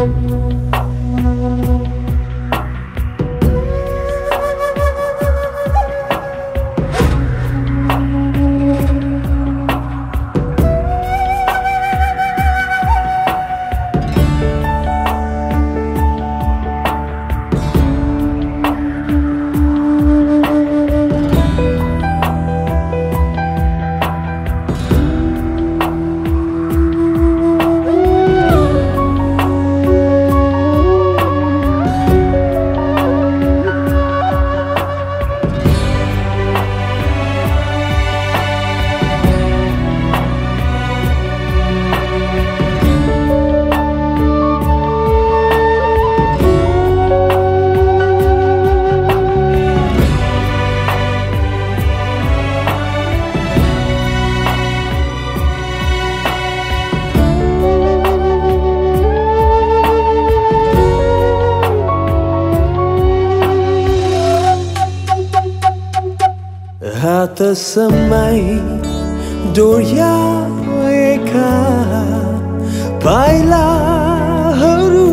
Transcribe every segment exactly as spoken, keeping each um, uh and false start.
हात समाई डोर्याएका पाइलाहरू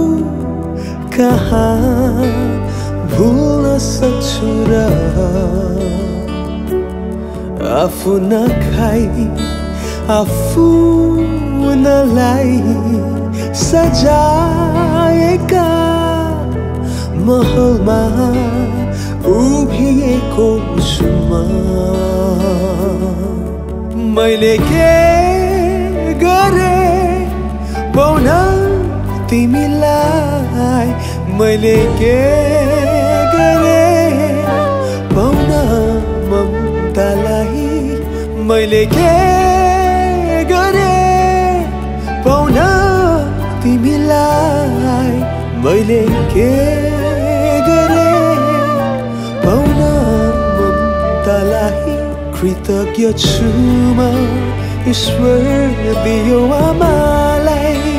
कहाँ भुल्न सक्छु र आफू नखाई आफू नलाई सजाएका महलमा उभिएको छु म मैले के गरे पाउन तिमीलाई मैले के गरे पाउन ममतालाई मैले के गरे पाउन तिमीलाई मैले के गरे पाउन ममतालाई कृतज्ञ छु म ईश्वर दियो आमालाई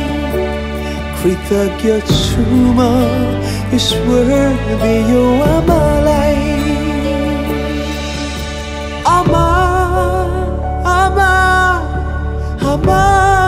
कृतज्ञ छु म ईश्वर दियो आमालाई आमा आमा आमा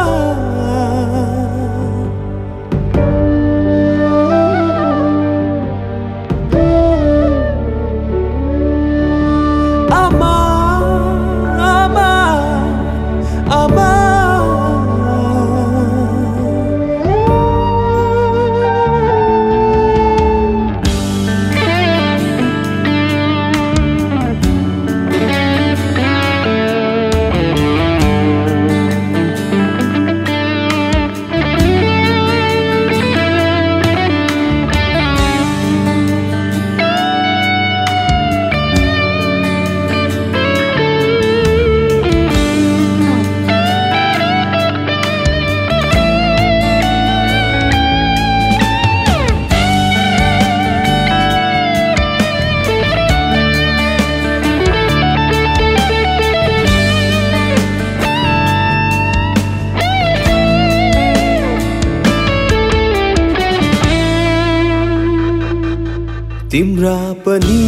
तिम्रा पनि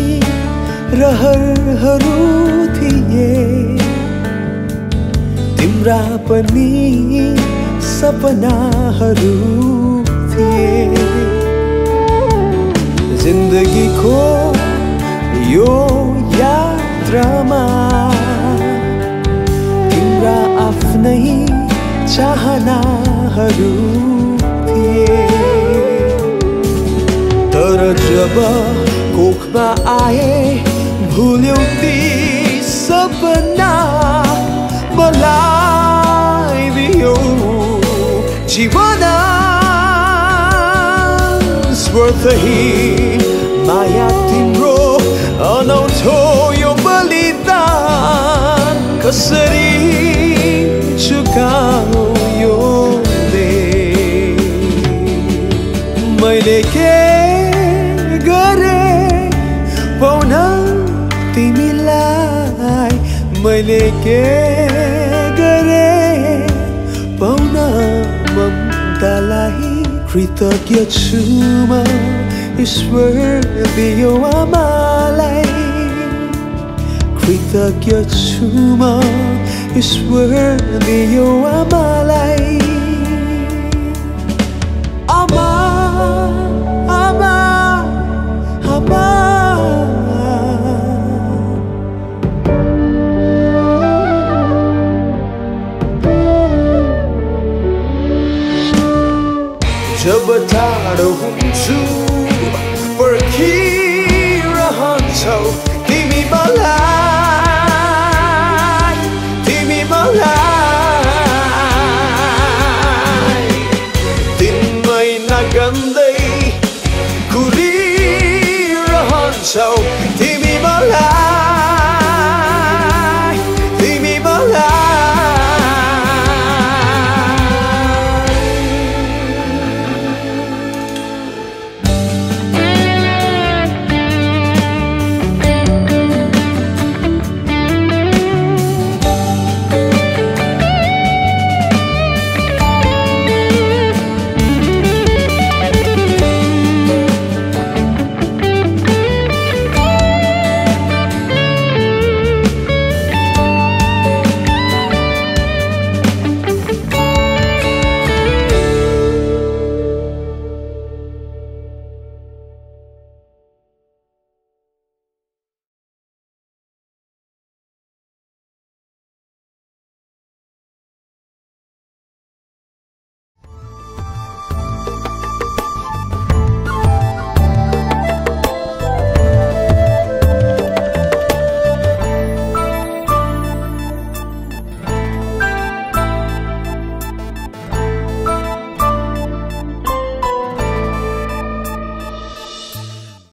रहरहरू थिए तिम्रा पनि सपनाहरू थिए जिन्दगीको यो यात्रामा तिम्रा आफ्नै चाहनाहरू थिए तर जब कोखमा आए भुल्यौ ती सपना मलाई दियो जीवन स्वार्थहीन माया तिम्रो अनौठो यो बलिदान कसरी चुकाऊ यो मैले के गरे पाउन तिमीलाई मैले के गरे पाउन ममतालाई कृतज्ञ छु म ईश्वर दियो आमालाई कृतज्ञ छु म ईश्वर दियो आमालाई मलाई तिमी मलाई तीन महिना गन्दै कुरिरहन्छौ